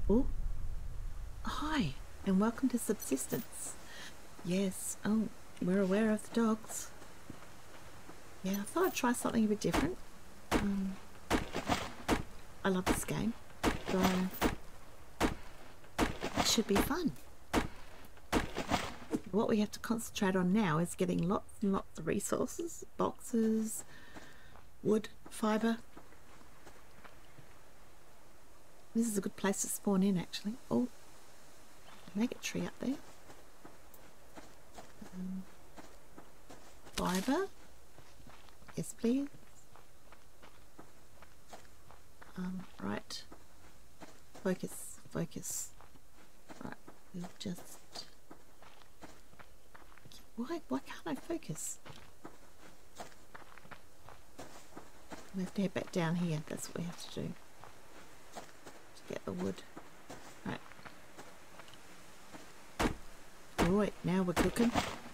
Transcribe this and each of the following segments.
Oh, hi, and welcome to Subsistence. Yes, oh, we're aware of the dogs. Yeah, I thought I'd try something a bit different. I love this game, so it should be fun. What we have to concentrate on now is getting lots and lots of resources, boxes, wood, fibre. This is a good place to spawn in, actually. Oh, make a tree up there. Fibre. Yes, please. Right. Focus, focus. Right, we'll just... Why can't I focus? We have to head back down here. That's what we have to do. To get the wood. Right. Alright, now we're cooking.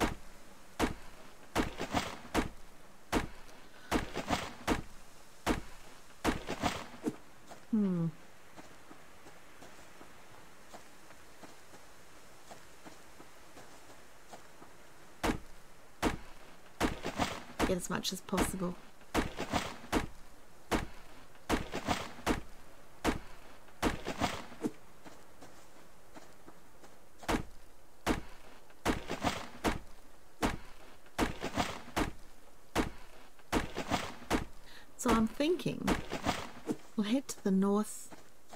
Get as much as possible. So I'm thinking we'll head to the north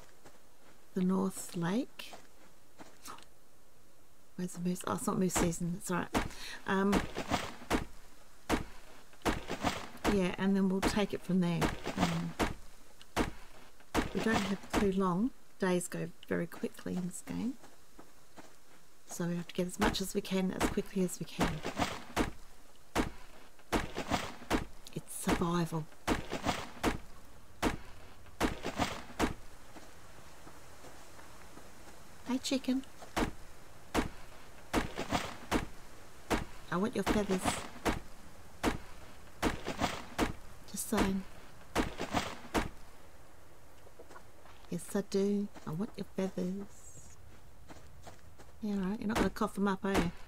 lake. Where's the moose? Oh, it's not moose season, it's alright. Yeah, and then we'll take it from there. We don't have too long. Days go very quickly in this game. So we have to get as much as we can, as quickly as we can. It's survival. Hey chicken. I want your feathers. Just saying. Yes I do. I want your feathers. Yeah, right. You're not going to cough them up, are you?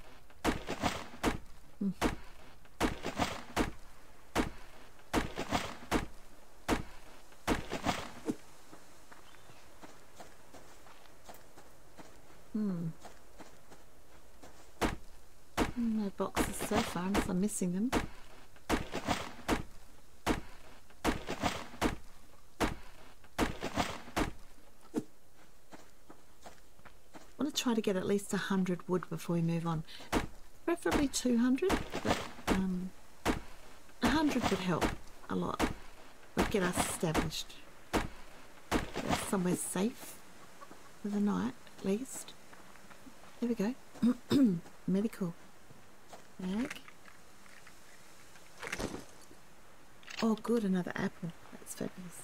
No boxes so far unless I'm missing them. I want to try to get at least 100 wood before we move on. Preferably 200, but 100 would help a lot. Would get us established. Get us somewhere safe for the night, at least. There we go. Medical bag. Oh good, another apple. That's fabulous.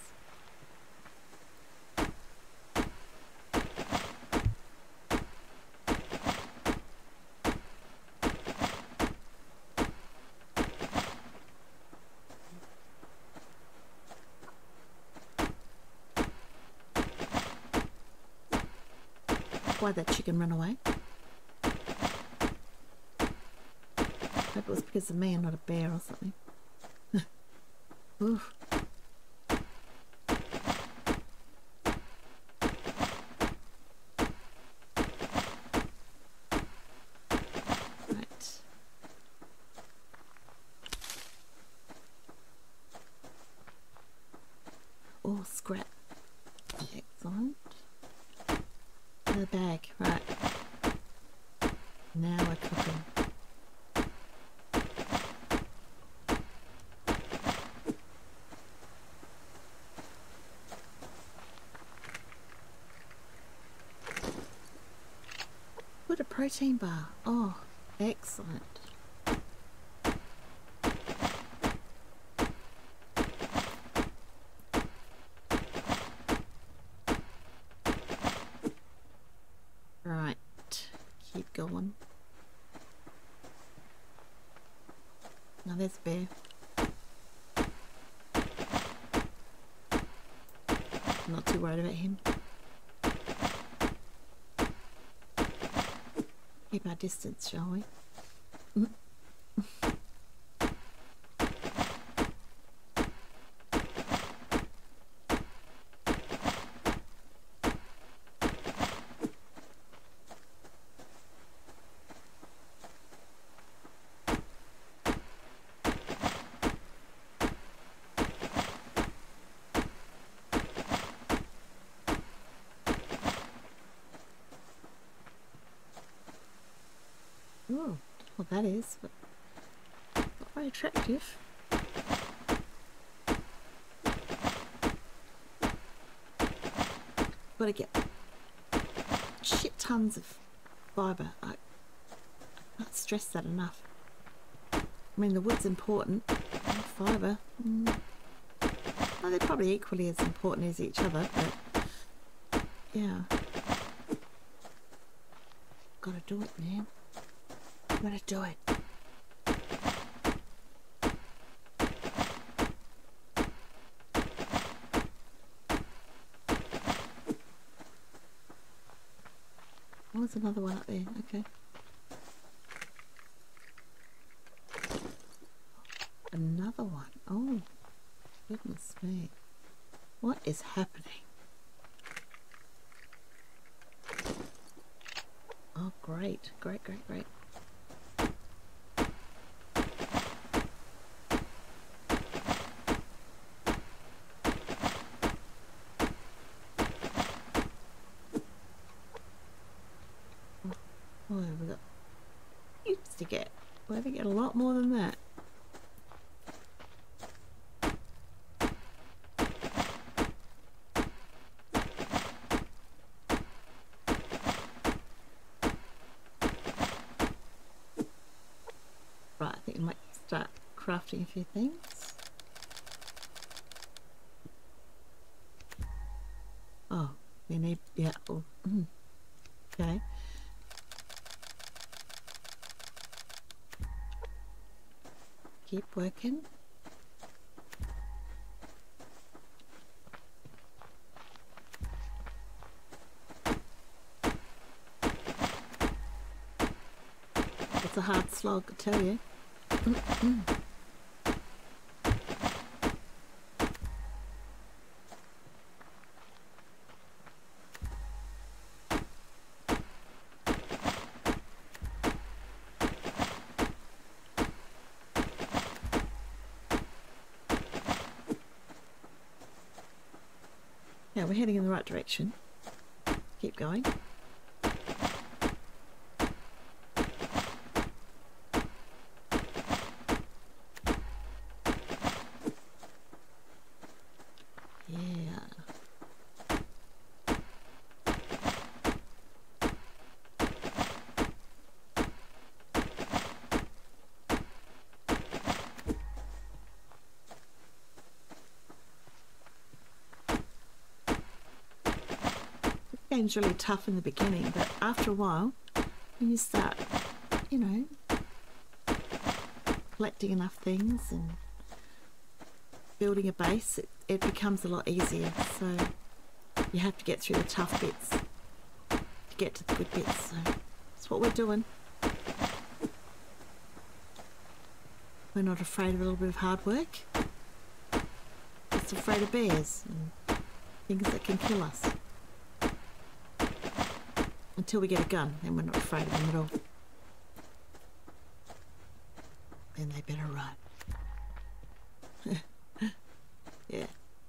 Why'd that chicken run away? Hope it was because of me and not a bear or something. Oof. Right. Oh, scrap. Excellent. The bag, right. Now we're cooking. What a protein bar. Oh, excellent. Right, keep going. Now there's a bear. Not too worried about him. Keep our distance, shall we? Oh, what that is, but not very attractive. Gotta get shit tons of fibre. I can't stress that enough. I mean, the wood's important, and fibre, well, they're probably equally as important as each other, but yeah. Gotta do it, man. Gotta do it. Oh, there's another one up there. Okay. Another one. Oh, goodness me. What is happening? Oh, great. Great, great, great. Oh, we got heaps to get. We're going to get a lot more than that. Right, I think we might start crafting a few things. Oh, we need, yeah, oh, okay. Keep working. It's a hard slog, I tell you. Yeah, we're heading in the right direction. Keep going. Yeah. Game's really tough in the beginning, but after a while, when you start, you know, collecting enough things and building a base, it becomes a lot easier. So you have to get through the tough bits to get to the good bits. So that's what we're doing. We're not afraid of a little bit of hard work. Just afraid of bears and things that can kill us. Until we get a gun, then we're not afraid of them at all. Then they better run. Yeah.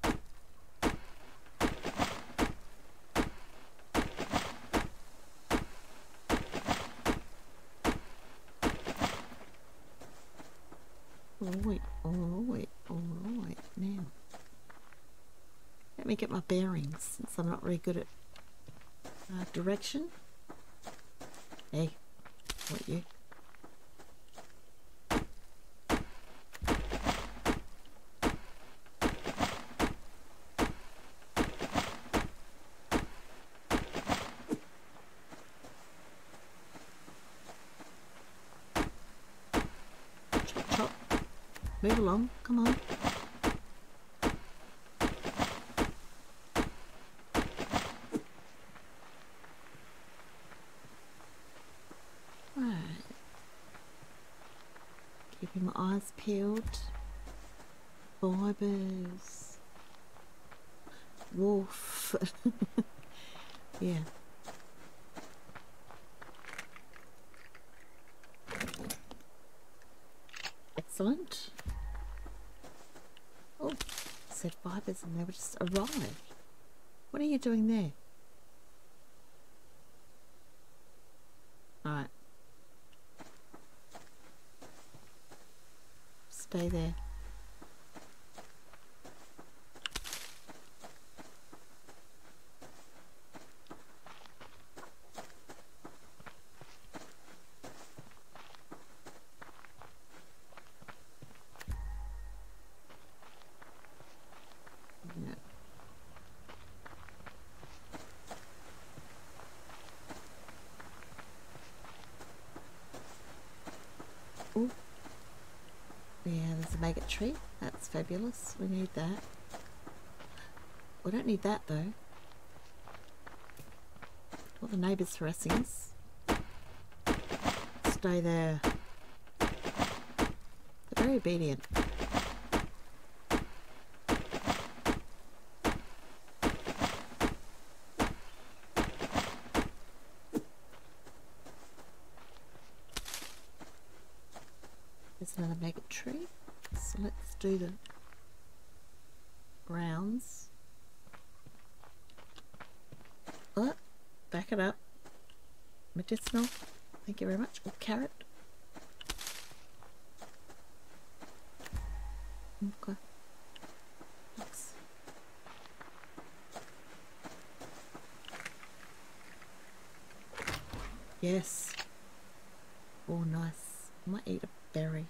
All right, now. Let me get my bearings, since I'm not really good at direction. Hey, what you? Chop, chop. Move along, come on. Keeping my eyes peeled. Fibres. Wolf. Yeah. Excellent. Oh, said fibres and they were just arrived. What are you doing there? Alright. Stay there. Yeah. Oh. Yeah, there's a maggot tree. That's fabulous. We need that. We don't need that though. All the neighbours harassing us. Stay there. They're very obedient. There's another maggot tree. So let's do the rounds. Oh, back it up. Medicinal. Thank you very much. Oh, carrot. Okay. Thanks. Yes. Oh, nice. I might eat a berry.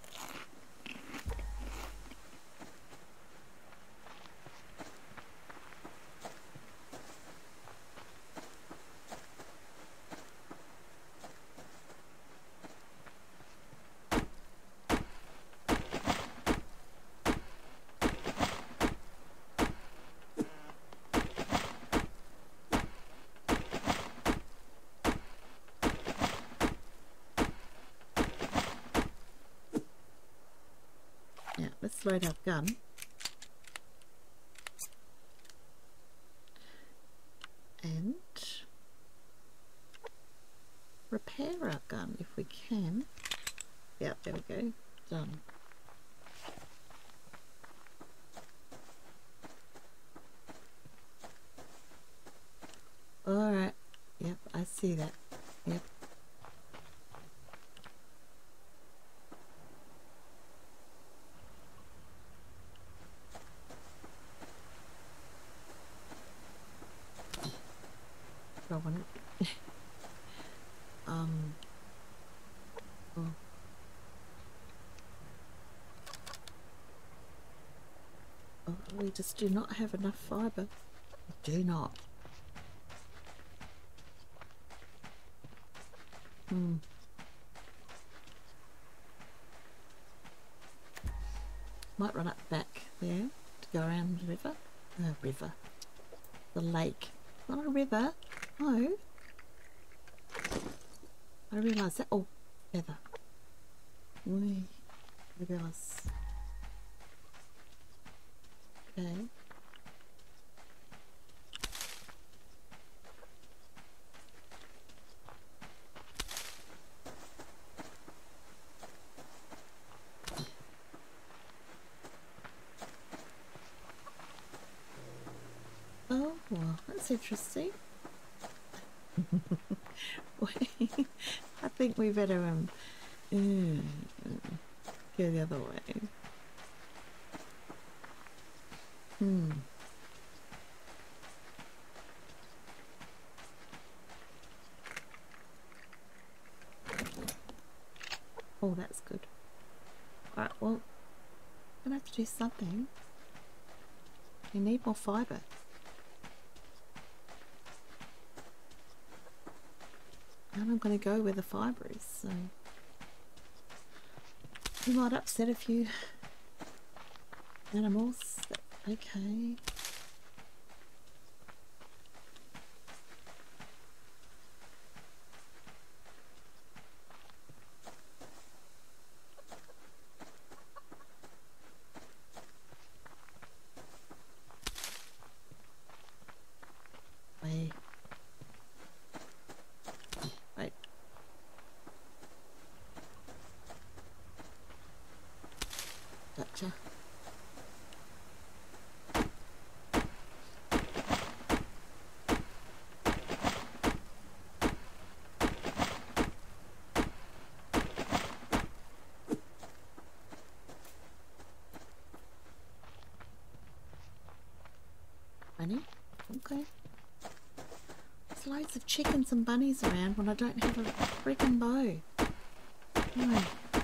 Yeah, let's load our gun. And repair our gun if we can. Yeah, there we go. Done. Alright. Yep, I see that. Yep. I want it. Oh. Oh, we just do not have enough fibre. We do not. Might run up back there to go around the river. River. The lake. Not a river. No. I realise that. Oh, feather. Wee. Fabulous. Okay. Oh, well, that's interesting. I think we better go the other way. Oh, that's good. Alright, well, I'm gonna have to do something. We need more fibre. And I'm going to go where the fibre is, so we might upset a few animals. Okay. loads of chickens and bunnies around when I don't have a freaking bow. No.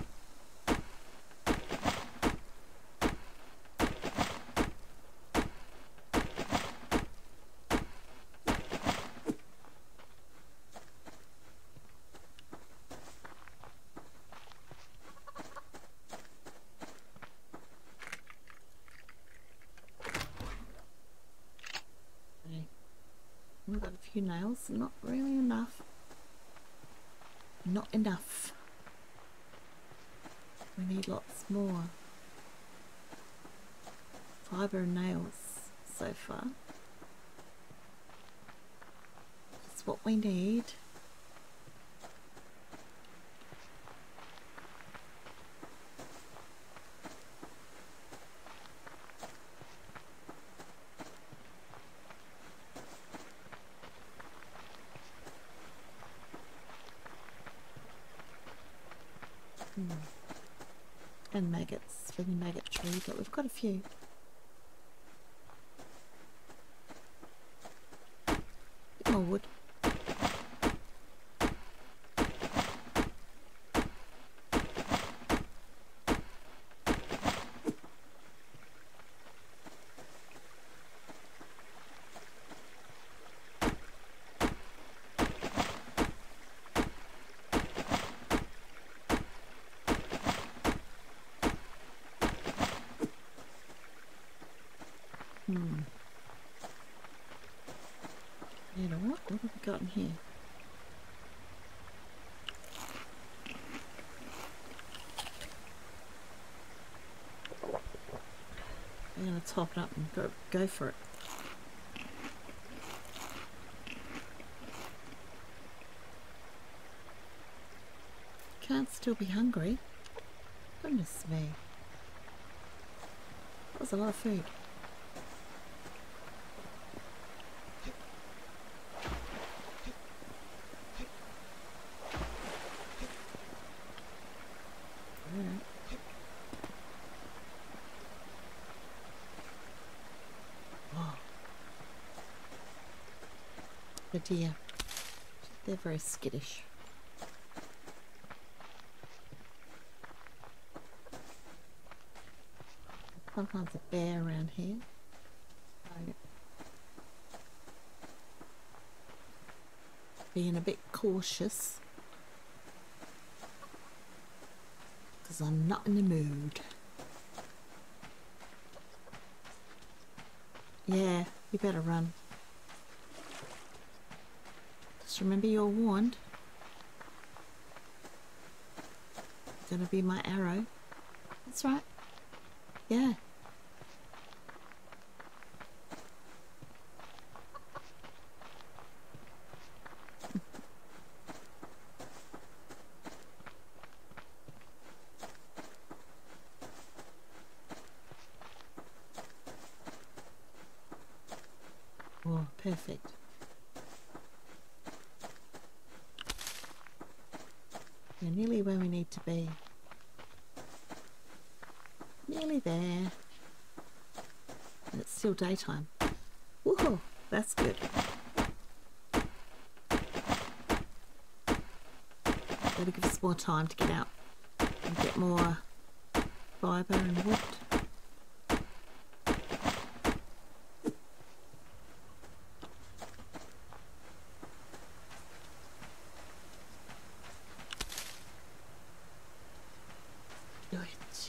We've got a few nails, not really enough. Not enough. We need lots more. Fibre and nails so far. That's what we need. And maggots for the maggot tree, but we've got a few. Bit more wood. You know what? What have we got in here? I'm going to top it up and go for it. Can't still be hungry. Goodness me. That was a lot of food. The deer, they're very skittish. Sometimes a bear around here. Being a bit cautious because I'm not in the mood. Yeah, you better run. Just remember you're warned. You're gonna be my arrow. That's right. Yeah. Oh, perfect. We're nearly where we need to be. Nearly there. And it's still daytime. Woohoo! That's good. That'll give us more time to get out and get more fibre and wood. Do it.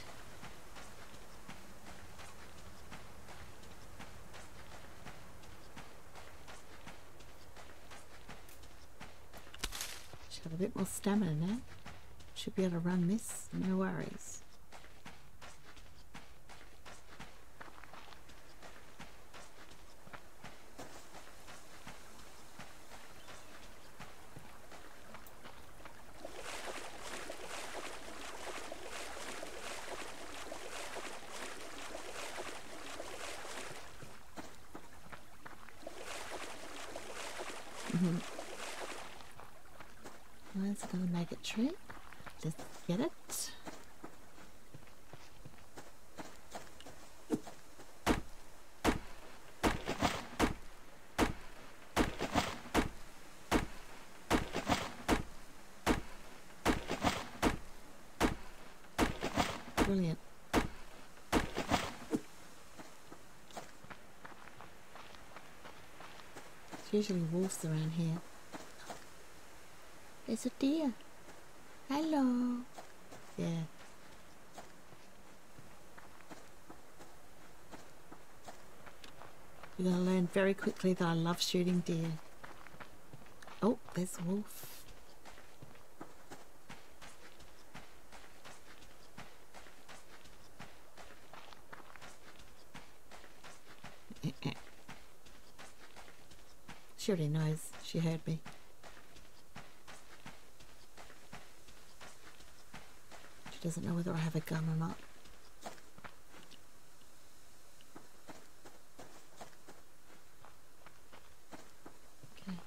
Should have a bit more stamina now. Should be able to run this, no worries. There's another maggot tree. Let's get it. Brilliant. There's usually wolves around here. There's a deer. Hello. Yeah. You're going to learn very quickly that I love shooting deer. Oh, there's a wolf. She already knows. She heard me. She doesn't know whether I have a gun or not. Okay.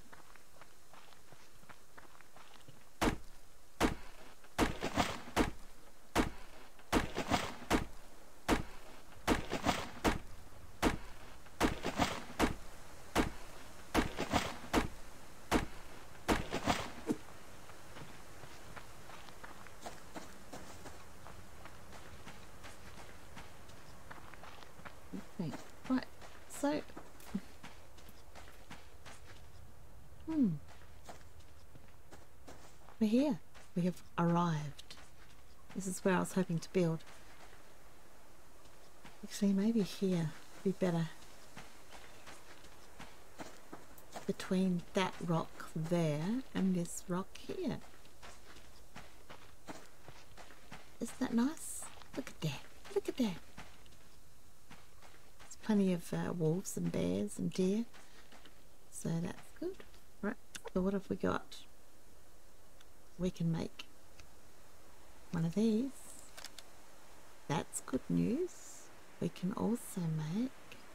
Right, so we're here. We have arrived. This is where I was hoping to build. Actually, maybe here would be better. Between that rock there and this rock here. Isn't that nice? Look at that. Look at that. Plenty of wolves and bears and deer, so that's good. Right, so what have we got? We can make one of these. That's good news. We can also make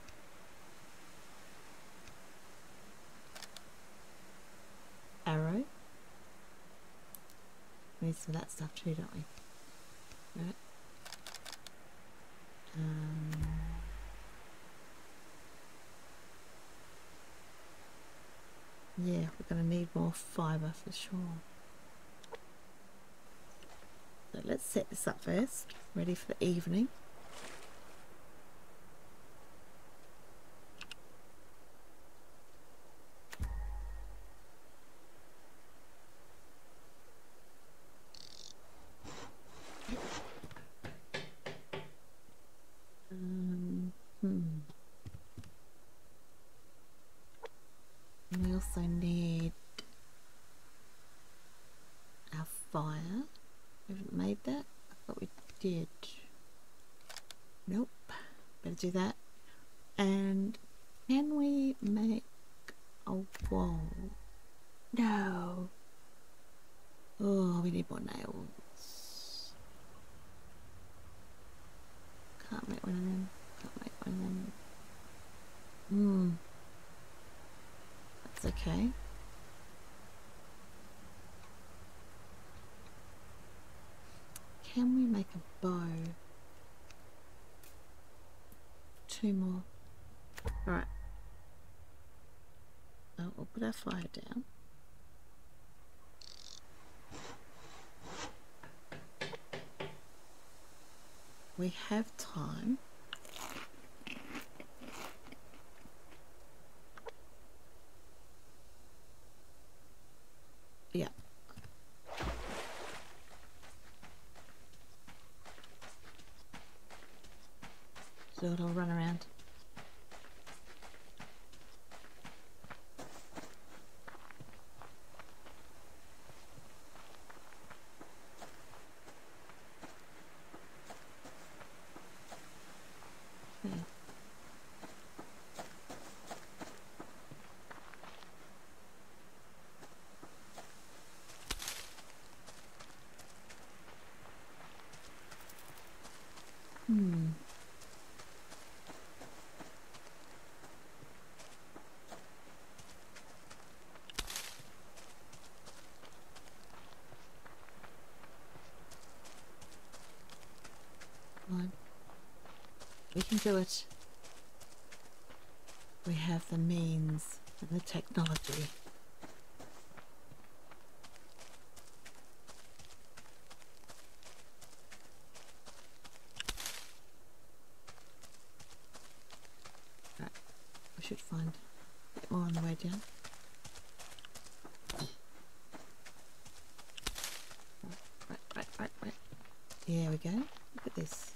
arrow. We need some of that stuff too, don't we? Right. Yeah, we're going to need more fibre for sure. So let's set this up first, ready for the evening. We also need our fire. We haven't made that. I thought we did. Nope. Better do that. And can we make a wall? No. Oh, we need more nails. Can't make one of them. Can't make one of them. That's okay. Can we make a bow? 2 more. Alright. Oh, we'll put our fire down. We have time. Yeah. So it'll run around. Okay. We can do it. We have the means and the technology. the way down. Right. There we go. Look at this.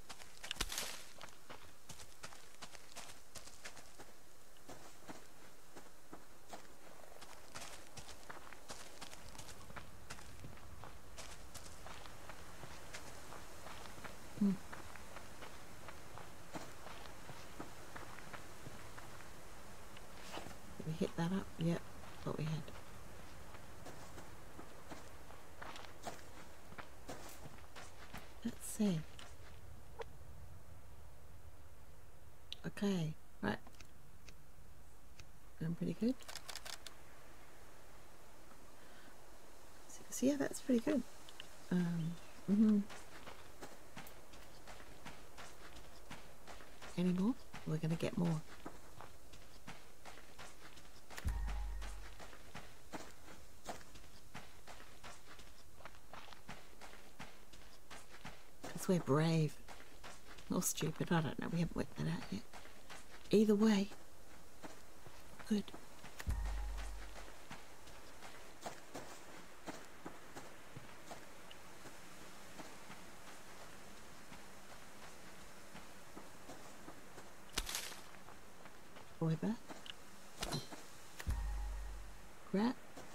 Did we hit that up? Yep, what we had. Let's see. Okay, right. Doing pretty good. So yeah, that's pretty good. Any more? We're gonna get more. Because we're brave. Or stupid, I don't know. We haven't worked that out yet. Either way, good. Boy back. Rat.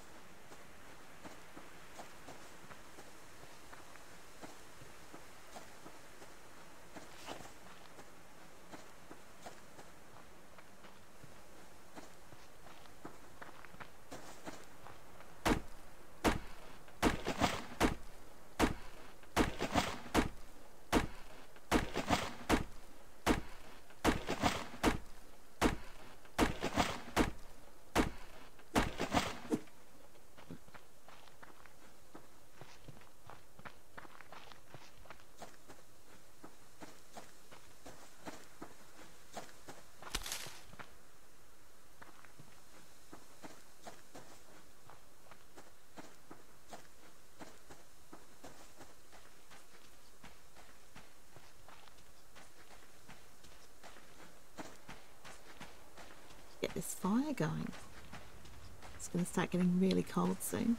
Get this fire going. It's going to start getting really cold soon.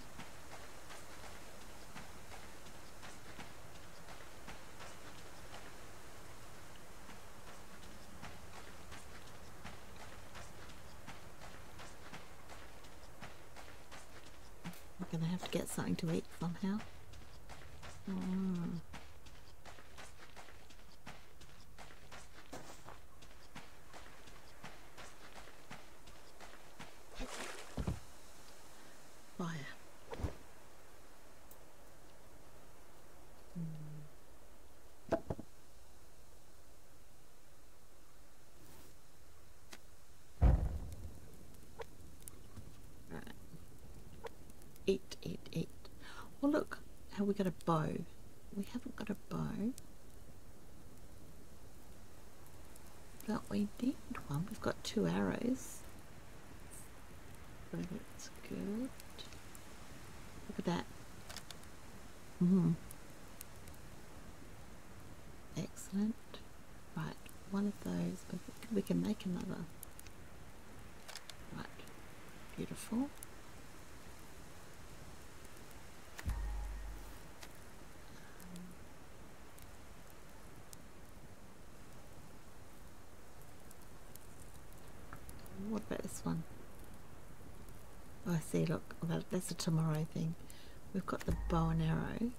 I'm going to have to get something to eat somehow. Fire. Right. Eat. Well, look how we got a bow. We haven't got a bow. But we need one. We've got 2 arrows. So that's good. Look at that. Excellent. Right, one of those. We can make another. Right, beautiful. What about this one? Oh, I see, look, that's a tomorrow thing. We've got the bow and arrow.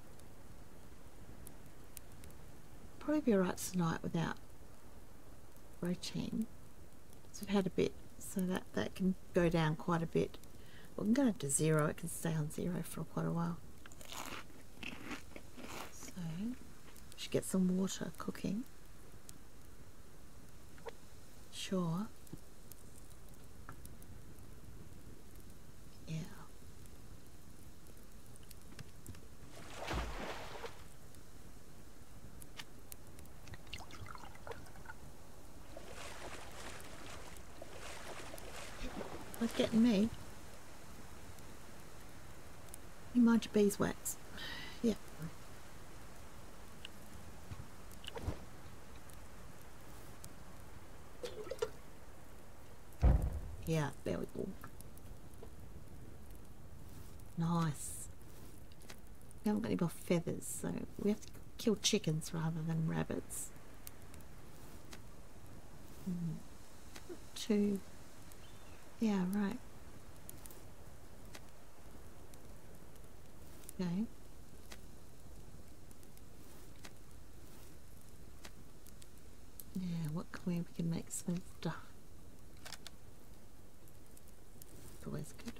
Probably be alright tonight without protein. So we've had a bit, so that can go down quite a bit. We can go to 0, it can stay on 0 for quite a while. So, we should get some water cooking. Sure. Yeah. Like getting me. You mind your beeswax? Yeah. Yeah, there we go. Nice. We haven't got any more feathers, so we have to kill chickens rather than rabbits. 2. Yeah, right. Okay. Yeah, what can we can make smooth stuff. Always good.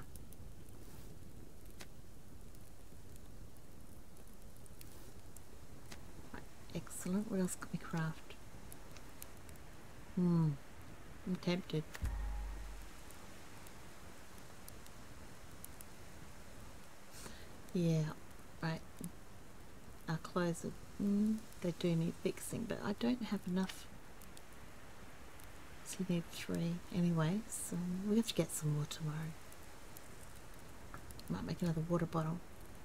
Right, excellent. What else can we craft? I'm tempted. Yeah, right. Our clothes are, they do need fixing, but I don't have enough. So we need 3 anyway, so we have to get some more tomorrow. Might make another water bottle.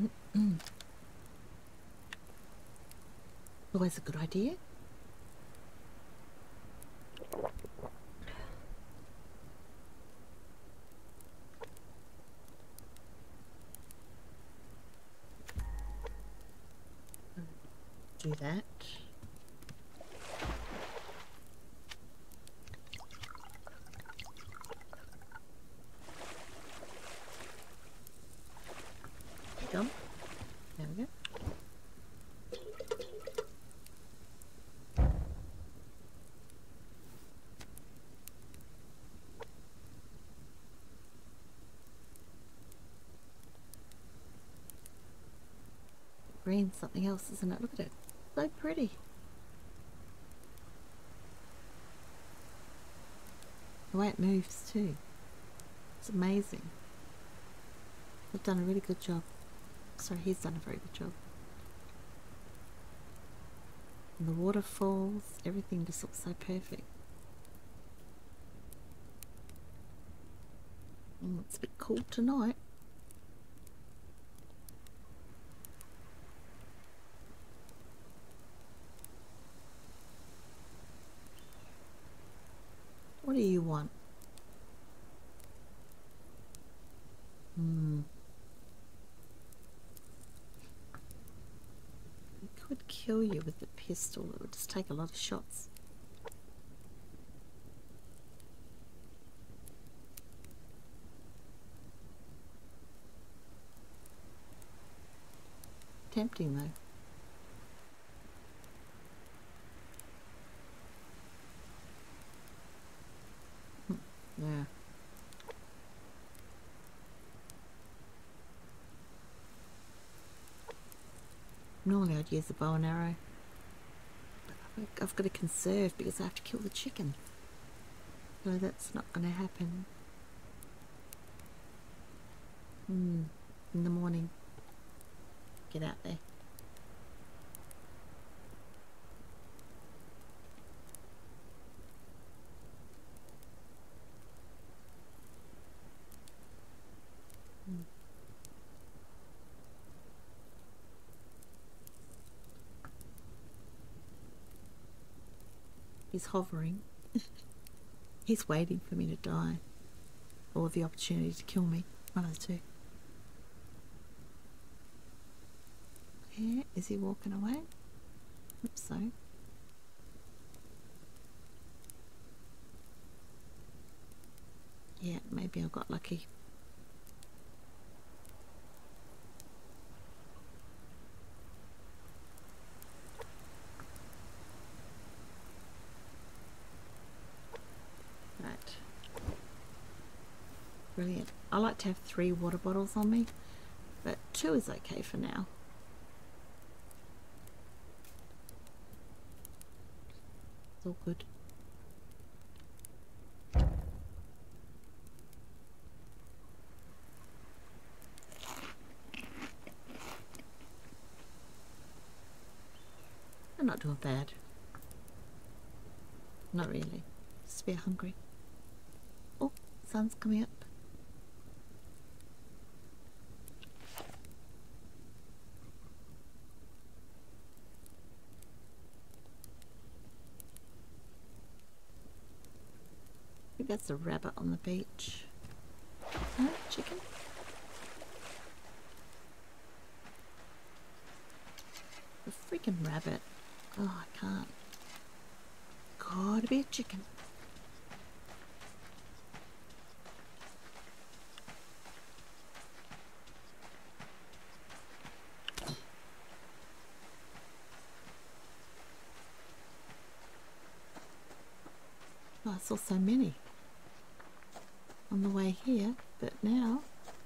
Always a good idea. Do that. Done. There we go. Green's something else, isn't it? Look at it. So pretty. The way it moves too. It's amazing. They've done a really good job. Sorry, he's done a very good job. And the waterfalls, everything just looks so perfect. It's a bit cool tonight. What do you want? I could kill you with the pistol. It would just take a lot of shots. Tempting though. Yeah. Normally I'd use the bow and arrow. But I've got to conserve because I have to kill the chicken. So that's not going to happen. In the morning. Get out there. He's hovering. He's waiting for me to die. Or the opportunity to kill me. One of the two. Yeah, is he walking away? Hope so. Yeah, maybe I got lucky. Right. Brilliant. I like to have 3 water bottles on me, but 2 is okay for now. It's all good. I'm not doing bad. Not really. Just a bit hungry. Oh, sun's coming up. Maybe that's a rabbit on the beach. No, chicken? The freaking rabbit. Oh, I can't. Gotta be a chicken. Oh, I saw so many on the way here, but now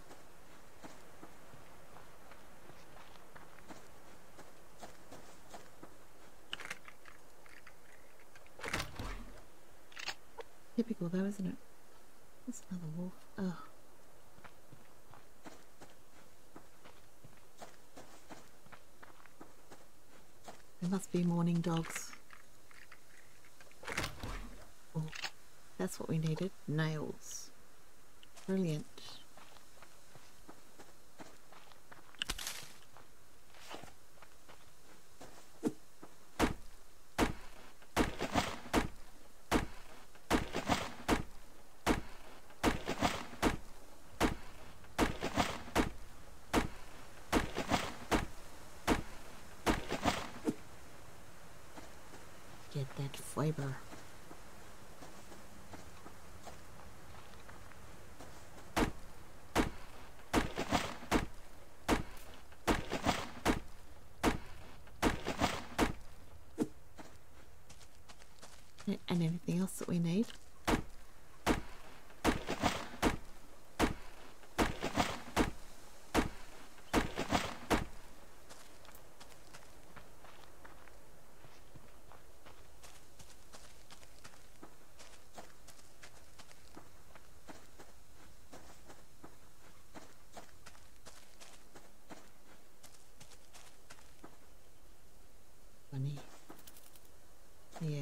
typical though, isn't it? There's another wolf. Oh. There must be morning dogs. Oh, that's what we needed. Nails. Brilliant. Get that fiber. And anything else that we need. Funny. Yeah.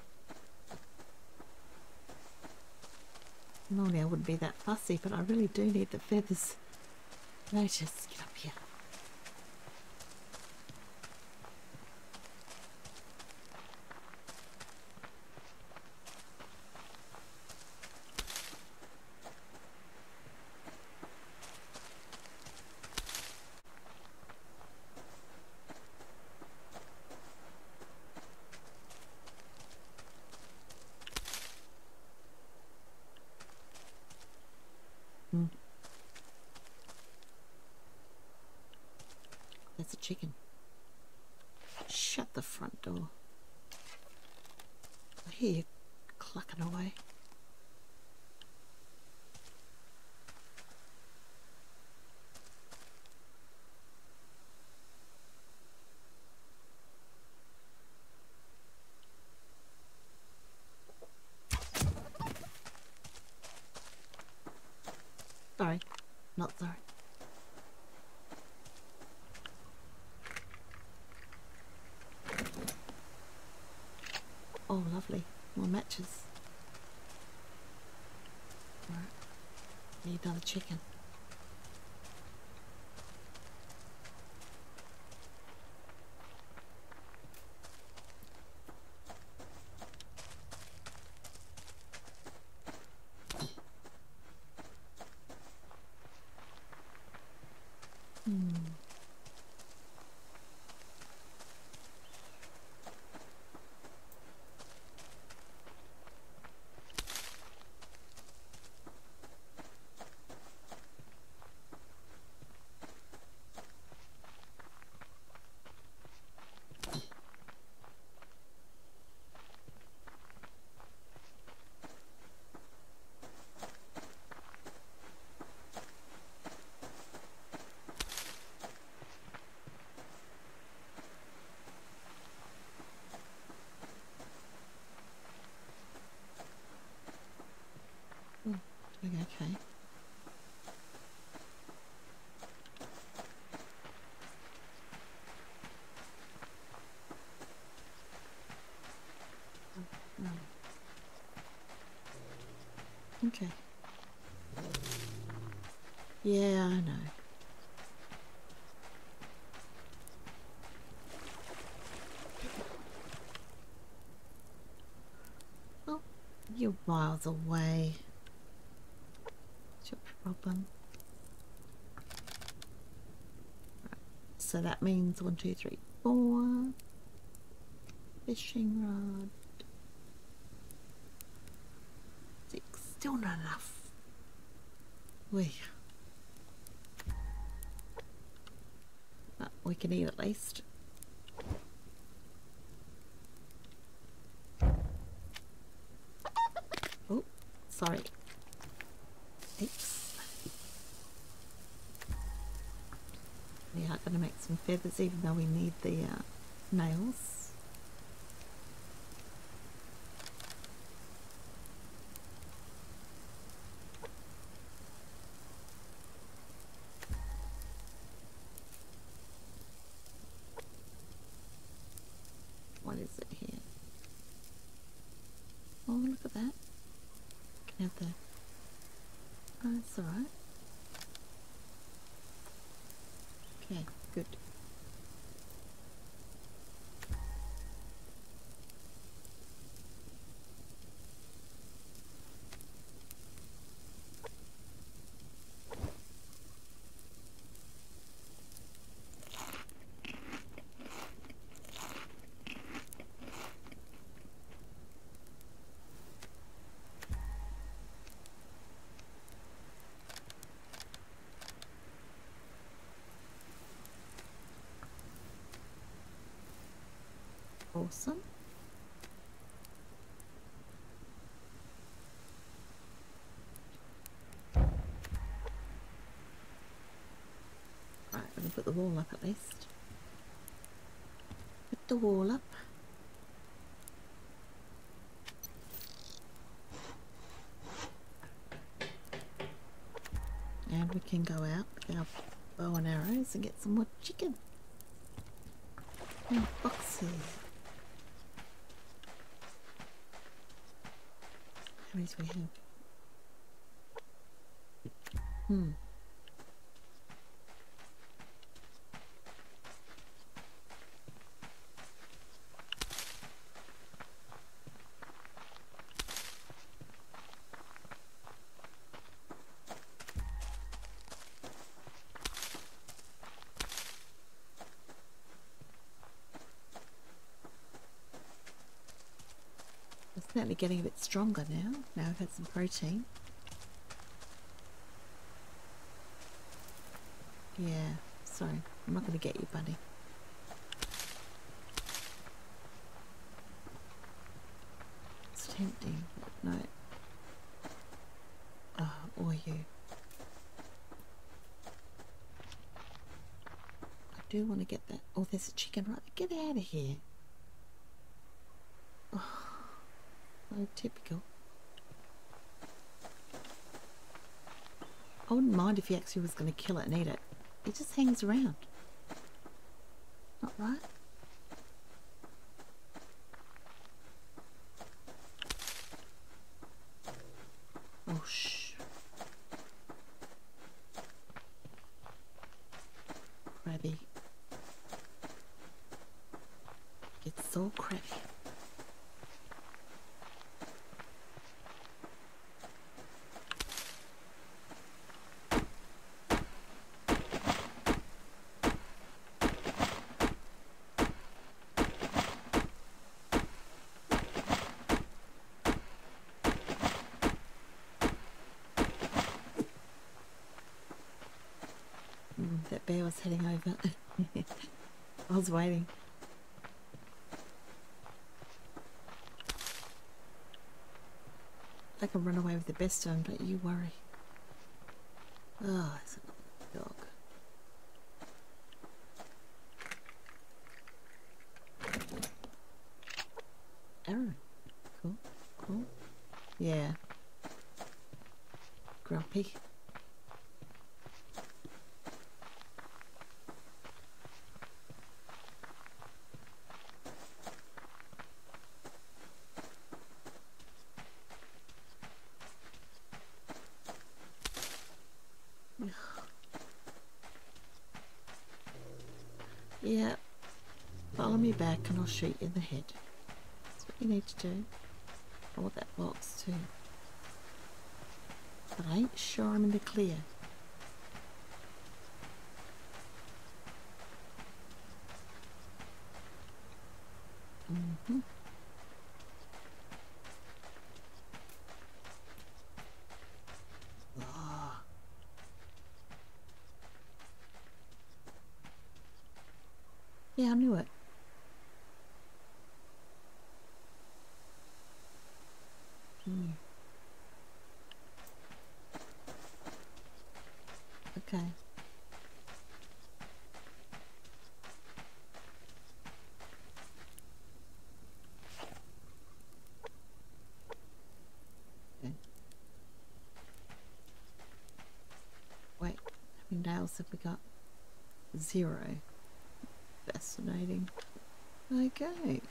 Normally I wouldn't be that fussy, but I really do need the feathers. Lotus, get up here. That's a chicken. Shut the front door. I hear you clucking away. Sorry, not sorry. Oh, lovely. More matches. Right. Need another chicken. Okay. Okay. Yeah, I know. Oh, you're miles away. What's your problem? Right. So that means 1, 2, 3, 4. Fishing rod. 6. Still not enough. But we can eat at least. Oh, sorry. Oops. We are going to make some feathers even though we need the nails. What is it here? Oh, look at that. Can have the... Oh, that's alright. Okay, good. Awesome. Right, let me put the wall up at least. Put the wall up. And we can go out with our bow and arrows and get some more chicken. And boxes. How many do we have? It's certainly getting a bit stronger now. Now we've had some protein. Yeah, sorry. I'm not going to get you, buddy. It's tempting, but no. Oh, or you. I do want to get that. Oh, there's a chicken right there. Get out of here. Oh, so typical. I wouldn't mind if he actually was going to kill it and eat it. He just hangs around. Not right. Oh, shh. Crabby. It's so crabby. That bear was heading over. I was waiting. I can run away with the best of them, don't you worry. Oh, it's another dog. Arrow. Cool, cool. Yeah. Grumpy. Yeah, follow me back and I'll shoot you in the head. That's what you need to do. I want that box too. but I ain't sure I'm in the clear. Oh. Yeah, I knew it. Okay. Wait, how many nails have we got? 0. Fascinating. Okay.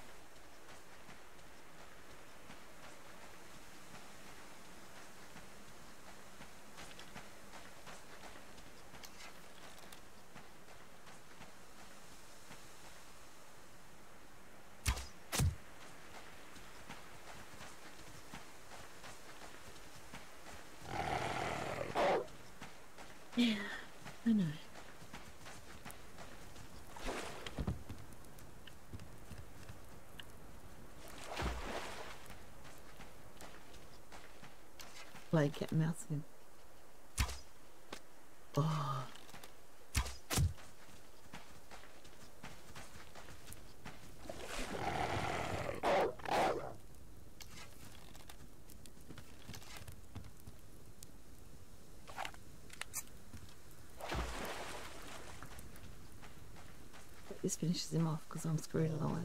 Yeah, I know. Play cat and mouse again. Oh. This finishes him off because I'm screwed otherwise.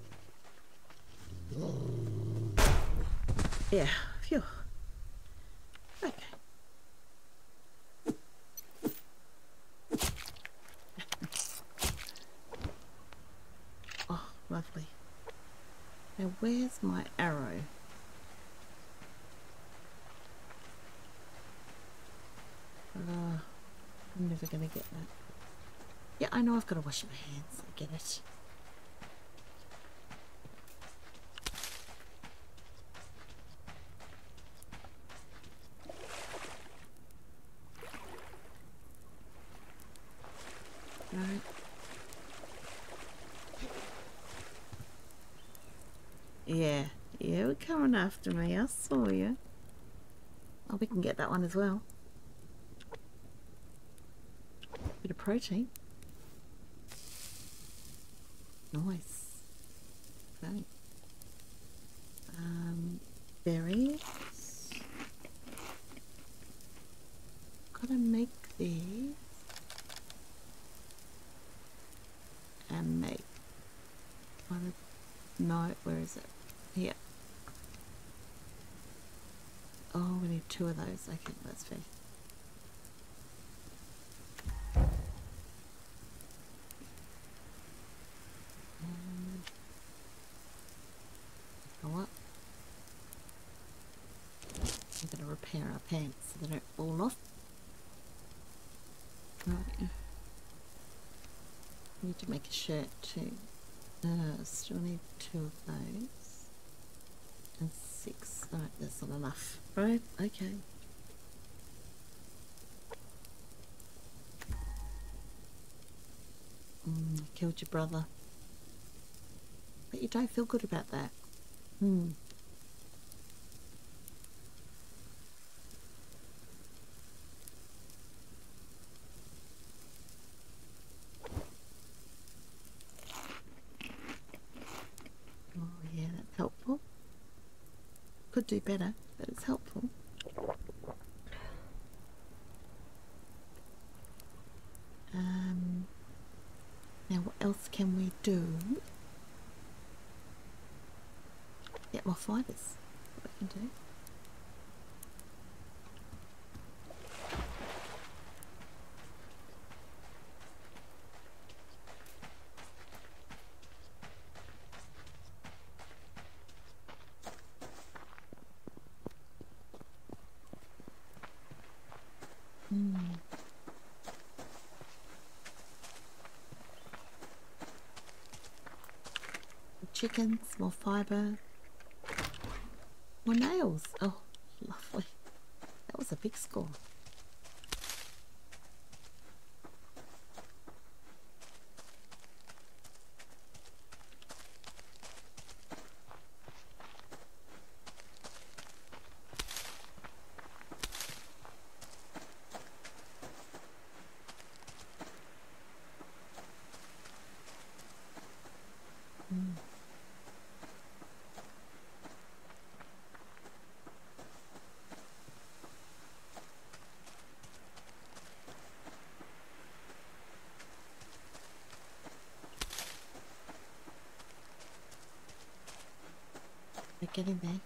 Yeah, phew. Okay. Oh, lovely. Now where's my arrow? I'm never going to get that. Yeah, I know I've got to wash my hands. I get it. Right. Yeah, you're coming after me. I saw you. Oh, we can get that one as well. Bit of protein. Nice. Okay. Berries. Gotta make these. And make one of, no, where is it? Here. Oh, we need 2 of those. Okay, that's fair. Go up. I'm going to repair our pants so they don't fall off. Right. Need to make a shirt too. Still need 2 of those. And 6. Alright, that's not enough. Right, okay. Killed your brother. But you don't feel good about that. Oh yeah, that's helpful. Could do better, but it's helpful. Now what else can we do? Get more fibres. What we can do. Chickens, more fibre, more nails. Oh, lovely. That was was a big score. Getting there.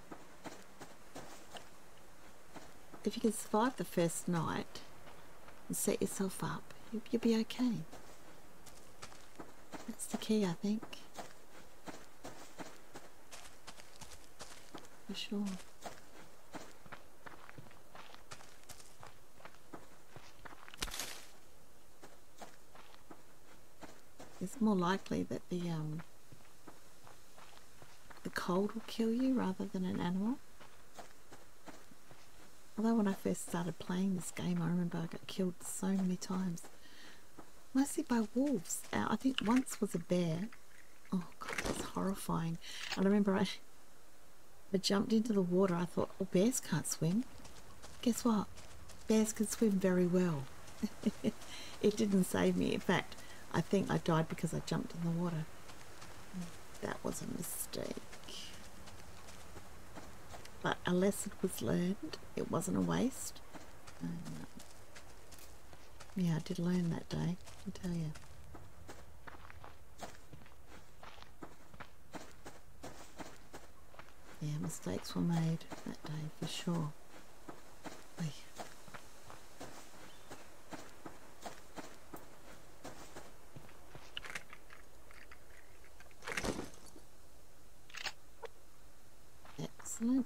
If you can survive the first night and set yourself up, you'll be okay. That's the key, I think. For sure. It's more likely that the cold will kill you rather than an animal. Although when I first started playing this game, I remember I got killed so many times. Mostly by wolves. I think once was a bear. Oh god, that's horrifying. And I remember I jumped into the water. I thought, oh, bears can't swim. Guess what? Bears can swim very well. It didn't save me. In fact, I think I died because I jumped in the water. That was a mistake. But a lesson was learned. It wasn't a waste. Yeah, I did learn that day, I tell you. Yeah, mistakes were made that day for sure. Oy. Excellent.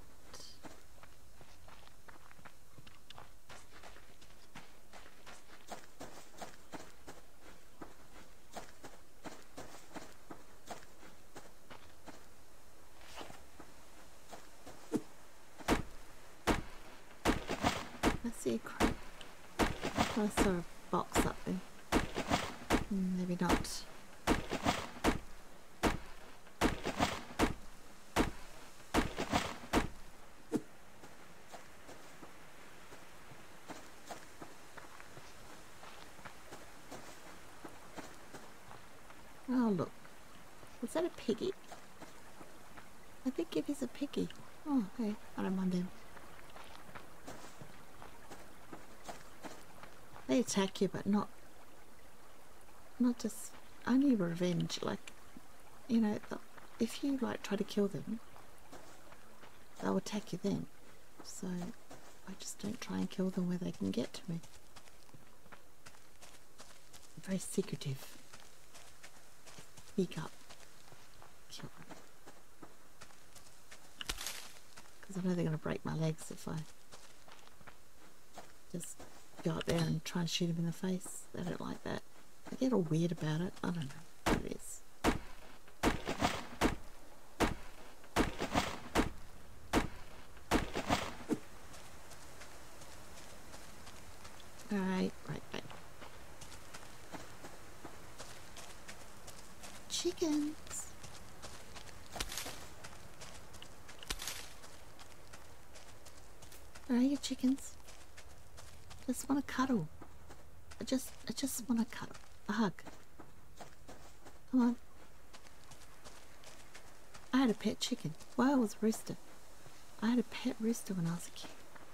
I see a crate. I saw a box up there. Maybe not. Oh look, was that a piggy? I think it is a piggy. Oh, hey, I don't mind them. They attack you, but not just only revenge. Like, you know, if you like try to kill them, they'll attack you then. So I just don't try and kill them where they can get to me. I'm very secretive. Sneak up, kill them, because I know they're going to break my legs if I just go up there and try and shoot them in the face. They don't like that. They get all weird about it. I don't know what it is. Alright, right. Chickens. Alright, you chickens. Just want to cuddle. I just want to cuddle. A hug. Come on. I had a pet chicken. Well, it was a rooster. I had a pet rooster when I was a kid.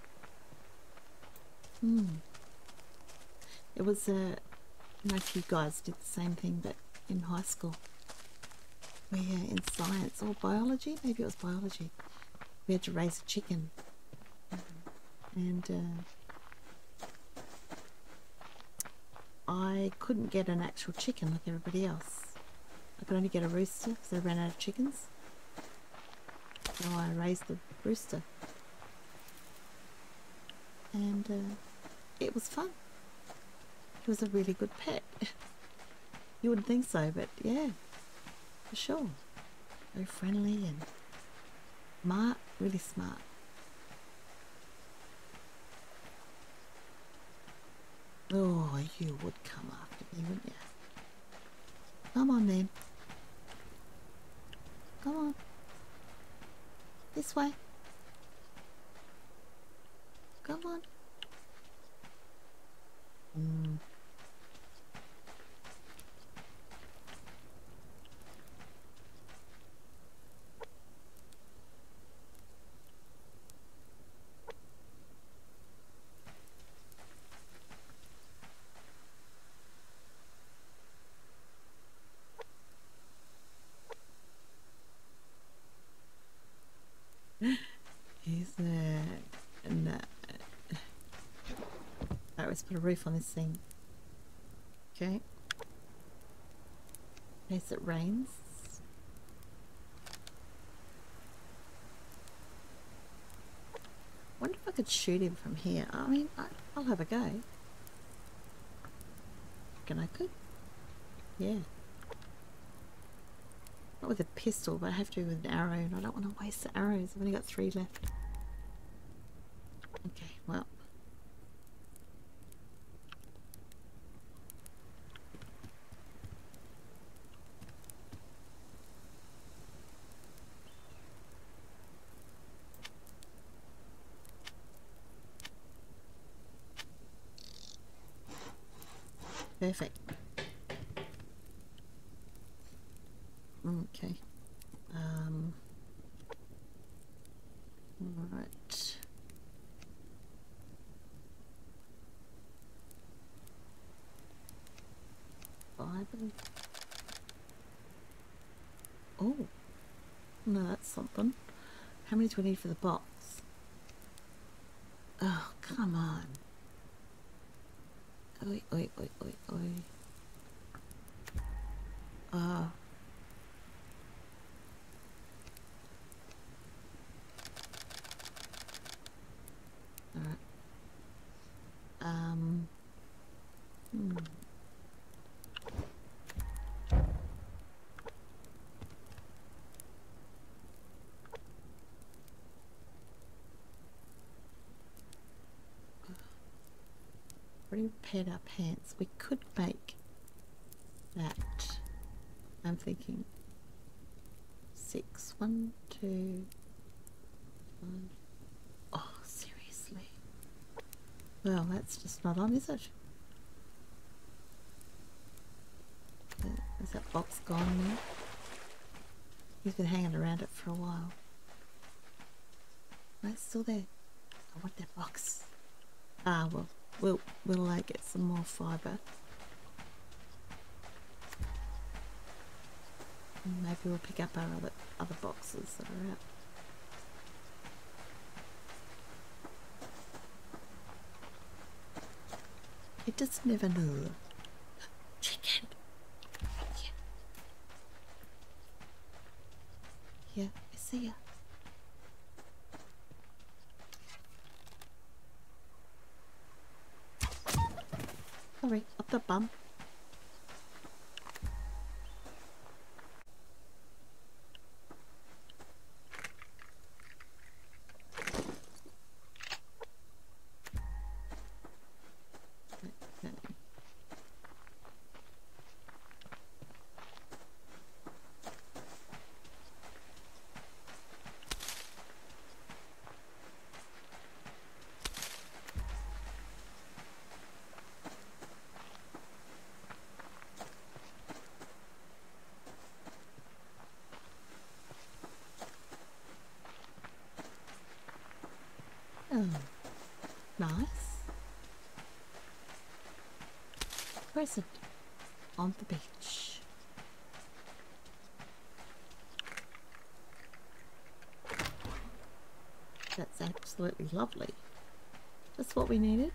It was I don't know if you guys did the same thing, but in high school, we in science or biology, maybe it was biology, we had to raise a chicken, and I couldn't get an actual chicken like everybody else. I could only get a rooster because they ran out of chickens. So I raised the rooster, and it was fun. It was a really good pet. You wouldn't think so, but yeah, for sure. Very friendly and smart, really smart. Oh, you would come after me, wouldn't you? Come on then. Come on. This way. Come on. Is there... No. Alright, let's put a roof on this thing. Okay. In case it rains. I wonder if I could shoot him from here. I mean, I'll have a go. Reckon I could. Yeah. Not with a pistol, but I have to with an arrow, and I don't want to waste the arrows. I've only got 3 left. Okay, well. Perfect. Okay. Alright. Bible. Oh. No, that's something. How many do we need for the box? Oh, come on. Oi, oi, oi, oi, oi. Alright. Already repaired our pants. We could make that. I'm thinking 6. 1, 2, 5. Oh, seriously. Well, that's just not on, is it? Is that box gone now? He's been hanging around it for a while. No, it's still there. I want that box. Ah, well, we'll get some more fibre. Maybe we'll pick up our other boxes that are out. You just never know. Chicken. Yeah, I see ya. Sorry, up the bum. Oh, nice. Present on the beach. That's absolutely lovely. Just what we needed.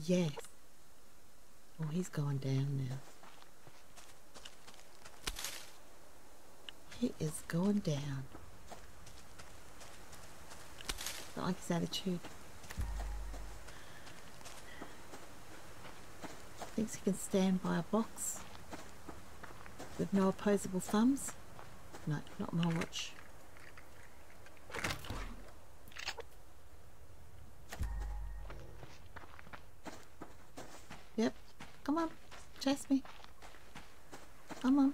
yes. Oh, he's going down now. He is going down. Not like his attitude. Thinks he can stand by a box with no opposable thumbs. No, not my watch. Yep. Come on. Chase me. Come on.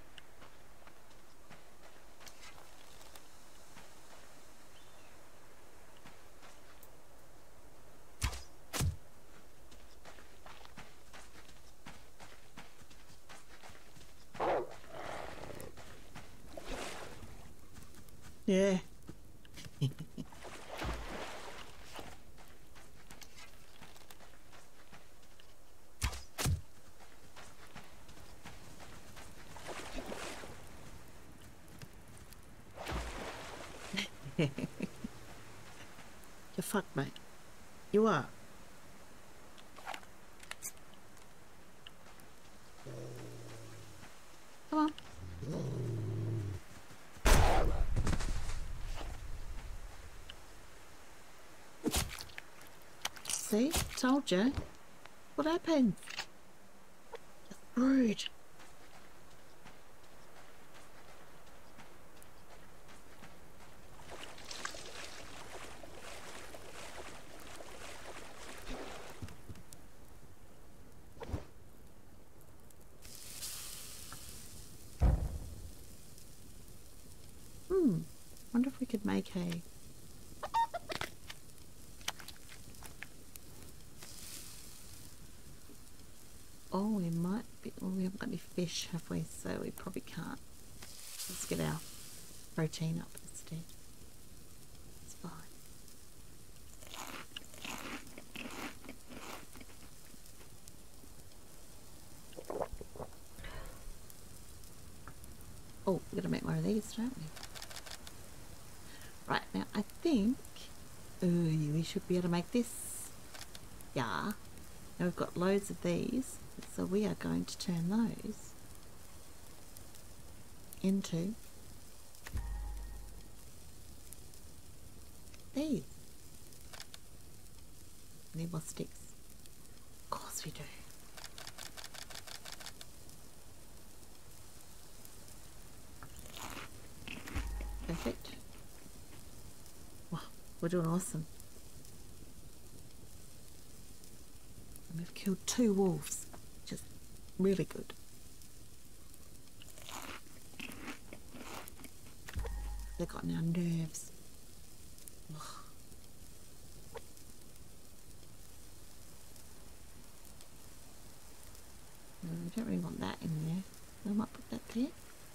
Yeah. You're fucked, mate. You are. Come on. See? Told you. What happened? Just rude. Wonder if we could make a... Oh, we might be... Well, we haven't got any fish, have we? So we probably can't. Let's get our protein up instead. It's fine. Oh, we're gonna make one of these, don't we? Right, now I think we should be able to make this. Yeah. Now we've got loads of these, so we are going to turn those into these. Need more sticks. Of course we do. Perfect. Wow, we're doing awesome. And we've killed 2 wolves, which is really good. They've gotten our nerves. Ugh. No, we don't really want that in there. I might put that there.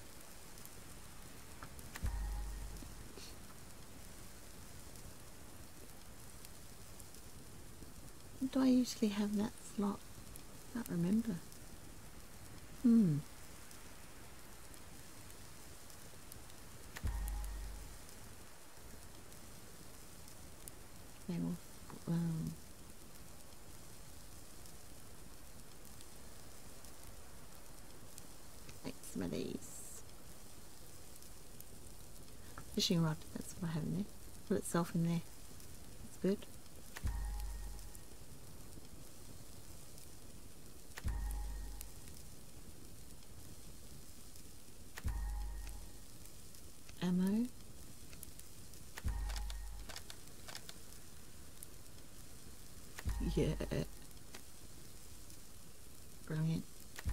Do I usually have that slot? Can't remember. Okay, well, make some of these. Fishing rod, that's what I have in there. Put itself in there. That's good. Ammo. Yeah. Brilliant.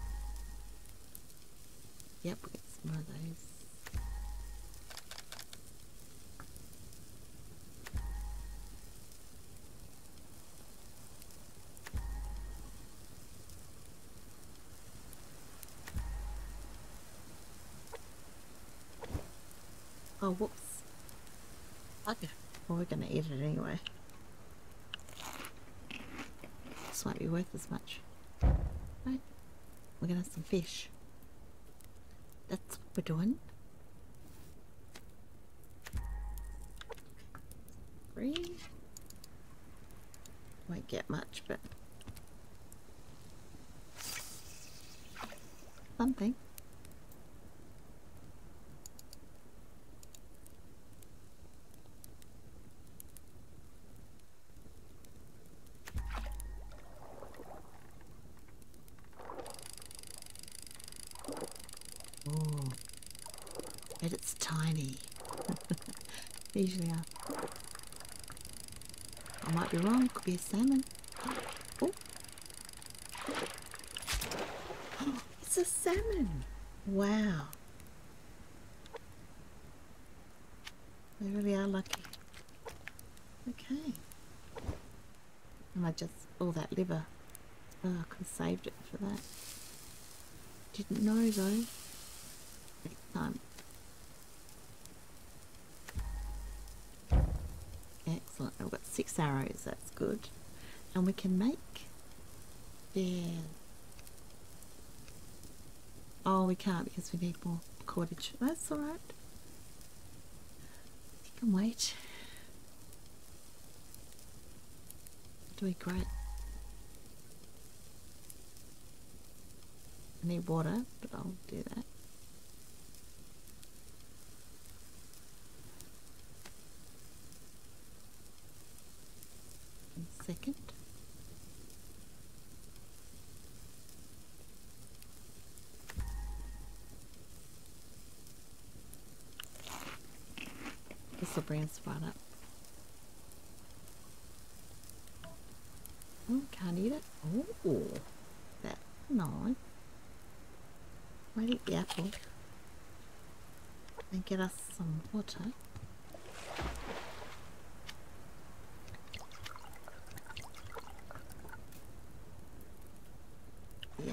Yep, we'll get some more of those. Oh, whoops. Okay. Well, we're going to eat it anyway. This won't be worth as much. Right. We're going to have some fish. That's what we're doing. 3. Won't get much, but something. Oh, but it's tiny. They usually are. I might be wrong, could be a salmon. Oh, it's a salmon. Wow. They really are lucky. Okay. And I just, all that liver. Oh, I could have saved it for that. Didn't know though. Next time. Excellent. I've got 6 arrows, that's good. And we can make... Yeah. Oh, we can't because we need more cordage. That's alright. You can wait. Doing great. I need water, but I'll do that. In a second. This will bring us right up. Oh, can't eat it. Oh, that's nice. Might eat the apple and get us some water. Yeah.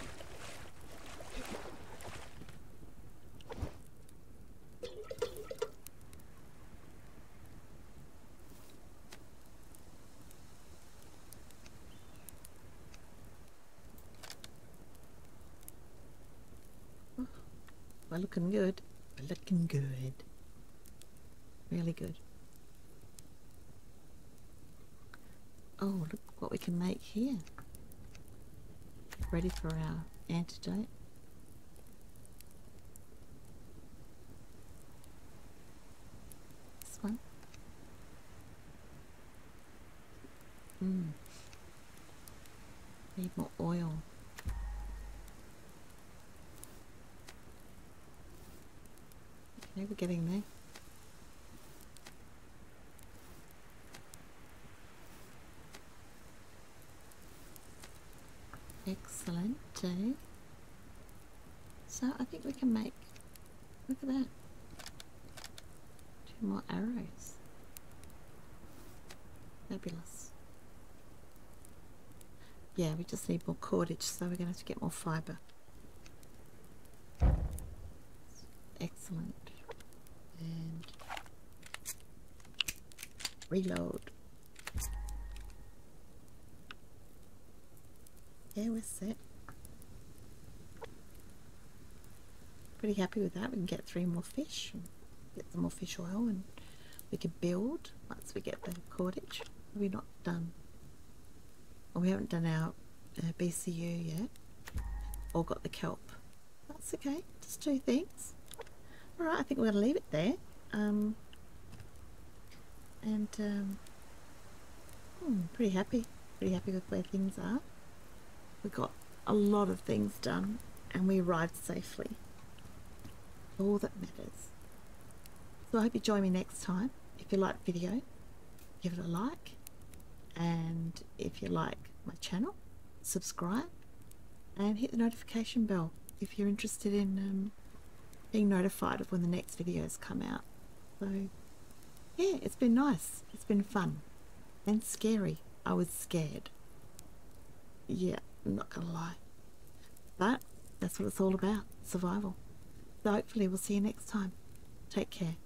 We're looking good. We're looking good. Really good. Oh, look what we can make here. Ready for our antidote. This one. Need more oil. Okay, we're getting there. Excellent. So I think we can make, look at that, 2 more arrows. Fabulous. Yeah, we just need more cordage, so we're going to have to get more fibre. Excellent. And reload. Yeah, we're set. Pretty happy with that. We can get 3 more fish, and get some more fish oil, and we can build once we get the cordage. We're not done. Well, we haven't done our BCU yet, or got the kelp. That's okay, just 2 things. Alright, I think we're going to leave it there. Pretty happy with where things are. We got a lot of things done, and we arrived safely. All that matters. So I hope you join me next time. If you like the video, give it a like, and if you like my channel, subscribe and hit the notification bell if you're interested in being notified of when the next videos come out. So yeah, it's been nice, it's been fun and scary. I was scared, yeah, I'm not gonna lie, but that's what it's all about, survival. So hopefully we'll see you next time. Take care.